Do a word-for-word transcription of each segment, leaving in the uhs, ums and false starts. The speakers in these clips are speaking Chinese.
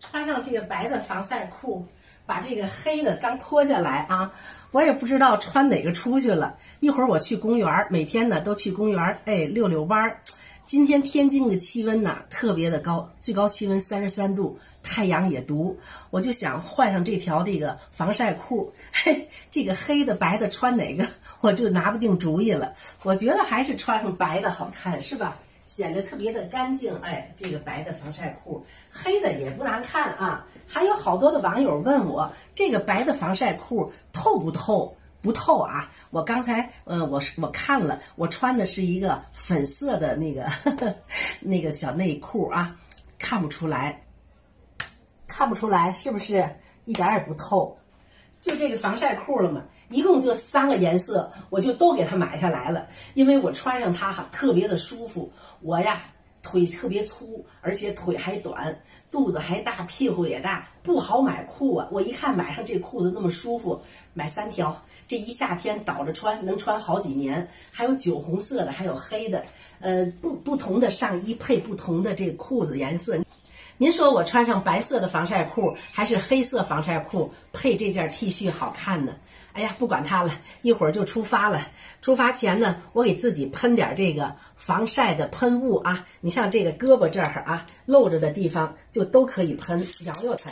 穿上这个白的防晒裤，把这个黑的刚脱下来啊，我也不知道穿哪个出去了。一会儿我去公园，每天呢都去公园，哎，遛遛弯儿。今天天津的气温呢特别的高，最高气温三十三度，太阳也毒，我就想换上这条这个防晒裤。嘿，这个黑的白的穿哪个，我就拿不定主意了。我觉得还是穿上白的好看，是吧？显得特别的干净。哎，这个白的防晒裤，黑的也不难看啊。还有好多的网友问我，这个白的防晒裤透不透？不透啊！我刚才，呃，我我看了，我穿的是一个粉色的那个呵呵那个小内裤啊，看不出来，看不出来，是不是一点也不透？就这个防晒裤了嘛，一共就三个颜色，我就都给它买下来了，因为我穿上它哈特别的舒服。我呀腿特别粗，而且腿还短，肚子还大，屁股也大，不好买裤啊。我一看买上这裤子那么舒服，买三条，这一夏天倒着穿能穿好几年。还有酒红色的，还有黑的，呃，不不同的上衣配不同的这个裤子颜色。您说我穿上白色的防晒裤还是黑色防晒裤配这件 T 恤好看呢？哎呀，不管它了，一会儿就出发了。出发前呢，我给自己喷点这个防晒的喷雾啊。你像这个胳膊这儿啊，露着的地方就都可以喷，摇摇它，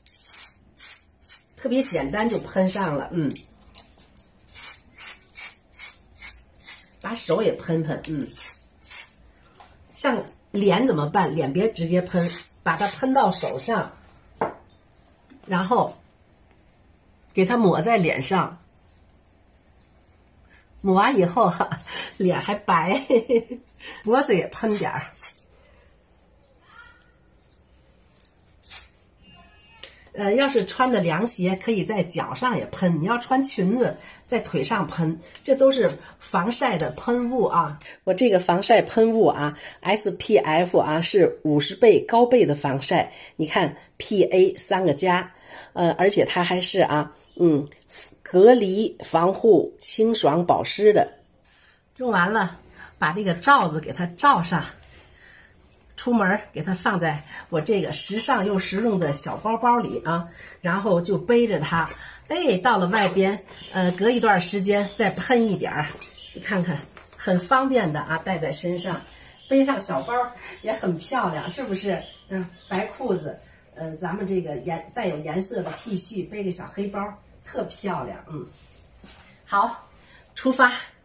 特别简单就喷上了。嗯，把手也喷喷。嗯，像脸怎么办？脸别直接喷。把它喷到手上，然后给它抹在脸上，抹完以后哈、啊，脸还白，嘿嘿，脖子也喷点儿。呃，要是穿着凉鞋，可以在脚上也喷；你要穿裙子，在腿上喷。这都是防晒的喷雾啊！我这个防晒喷雾啊 ，S P F 啊是五十倍高倍的防晒。你看 P A 三个加，呃，而且它还是啊，嗯，隔离、防护、清爽、保湿的。用完了，把这个罩子给它罩上。出门给它放在我这个时尚又实用的小包包里啊，然后就背着它，哎，到了外边，呃，隔一段时间再喷一点儿，你看看，很方便的啊，带在身上，背上小包也很漂亮，是不是？嗯，白裤子，呃，咱们这个颜带有颜色的 T 恤，背个小黑包，特漂亮，嗯，好，出发。